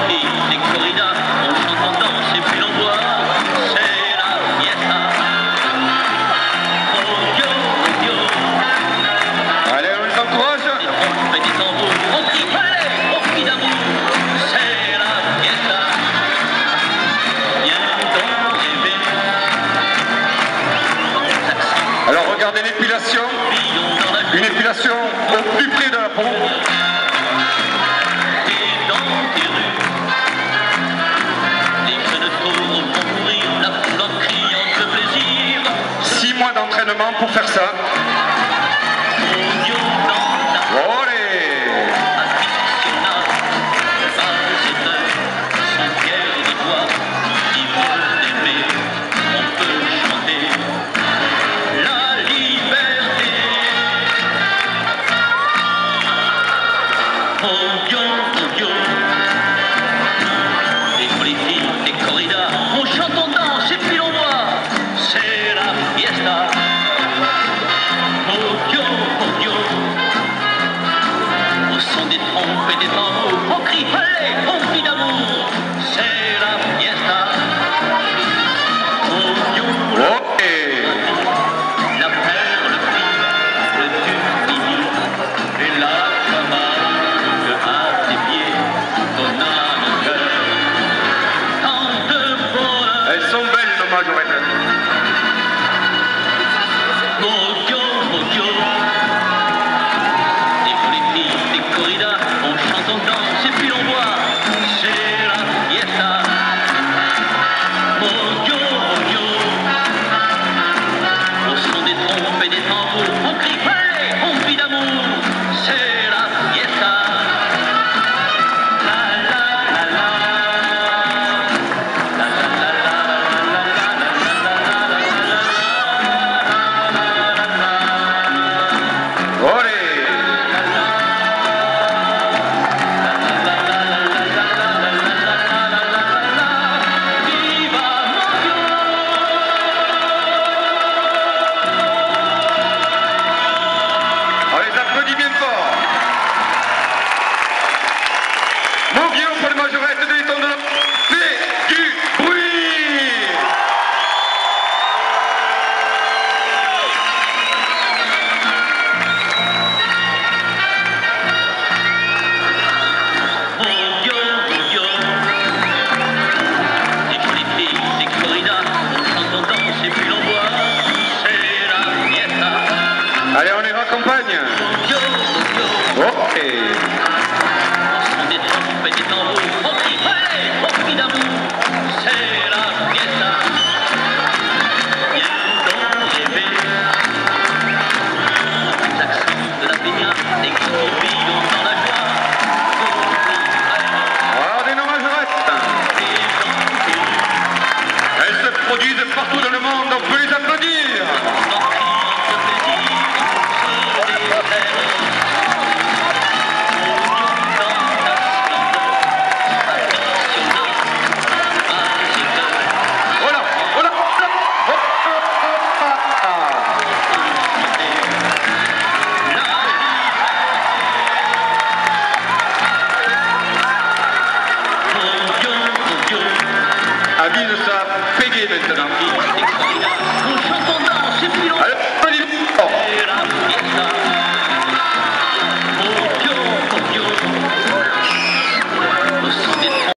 Alors regardez l'épilation, une épilation au plus près de la peau. D'entraînement pour faire ça. Les politiques, les corridas, on chante, on danse et puis on voit. C'est la fiesta. Au son des trompes et des tambours, on crie allez, on crie d'amour, c'est la fiesta. La perle, le prix, le duc et la camargue à tes pieds, ton âme, cœur, tant de bonheur. Elles sont belles, nos majorettes. Des politiques, des corridas, on chante, on danse et puis on voit, c'est la fiesta. Au son des trompes et des tambours, on crie allez, on crie d'amour, c'est la fiesta. La la la la, la la la Pour les majorettes de l'étendard, fait du bruit. Des politiques, des corridas, on chante, on danse et puis l'on voit, c'est la fiesta. Allez, on les raccompagne. Ok. Des trompes et des tambours, on crie allez, on crie d'amour, c'est la fiesta. Viens donc rêver, les accents de la peña, des tourbillons dans la joie. Regardez nos majorettes. Elles se produisent partout dans le monde, on peut les applaudir. Avise ça, pégé maintenant.